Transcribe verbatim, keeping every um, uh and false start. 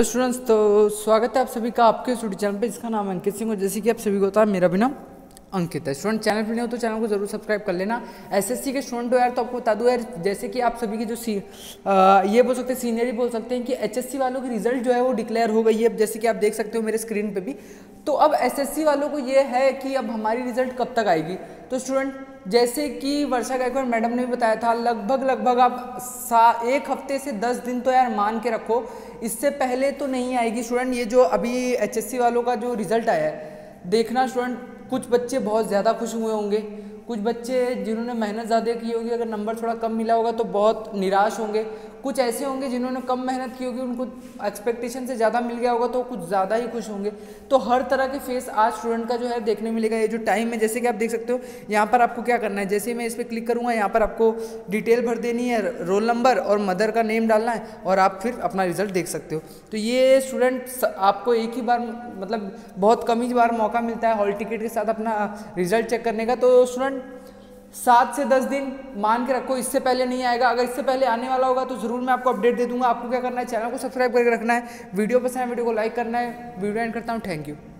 Hello students, तो स्वागत है आप सभी का आपके स्टडी चैनल पे, जिसका नाम है अंकित सिंह। और जैसे कि आप सभी को पता है, मेरा भी नाम अंकित है। स्टूडेंट, चैनल पर नहीं हो तो चैनल को जरूर सब्सक्राइब कर लेना। एसएससी के स्टूडेंट हो यार, तो आपको बता दूं यार, जैसे कि आप सभी की जो सी आ, ये बोल सकते हैं, सीनियर ही बोल सकते हैं कि एचएससी वालों की रिजल्ट जो है वो डिक्लेयर हो गई है। जैसे कि आप देख सकते हो मेरे स्क्रीन पे भी। तो अब एसएससी वालों को ये है कि अब हमारी रिजल्ट कब तक आएगी। तो स्टूडेंट, जैसे कि वर्षा गायकवाड़ मैडम ने भी बताया था, लगभग लगभग आप सा एक हफ्ते से दस दिन तो यार मान के रखो, इससे पहले तो नहीं आएगी। स्टूडेंट, ये जो अभी एचएससी वालों का जो रिजल्ट आया है, देखना स्टूडेंट, कुछ बच्चे बहुत ज़्यादा खुश हुए होंगे, कुछ बच्चे जिन्होंने मेहनत ज़्यादा की होगी, अगर नंबर थोड़ा कम मिला होगा तो बहुत निराश होंगे। कुछ ऐसे होंगे जिन्होंने कम मेहनत की होगी, उनको एक्सपेक्टेशन से ज़्यादा मिल गया होगा तो कुछ ज़्यादा ही खुश होंगे। तो हर तरह के फेस आज स्टूडेंट का जो है देखने मिलेगा। ये जो टाइम है, जैसे कि आप देख सकते हो, यहाँ पर आपको क्या करना है, जैसे मैं इस पर क्लिक करूँगा, यहाँ पर आपको डिटेल भर देनी है, रोल नंबर और मदर का नेम डालना है, और आप फिर अपना रिजल्ट देख सकते हो। तो ये स्टूडेंट आपको एक ही बार, मतलब बहुत कम ही बार मौका मिलता है हॉल टिकट के साथ अपना रिजल्ट चेक करने का। तो स्टूडेंट, सात से दस दिन मान के रखो, इससे पहले नहीं आएगा। अगर इससे पहले आने वाला होगा तो जरूर मैं आपको अपडेट दे दूंगा। आपको क्या करना है, चैनल को सब्सक्राइब करके रखना है, वीडियो पसंद है वीडियो को लाइक करना है। वीडियो एंड करता हूँ, थैंक यू।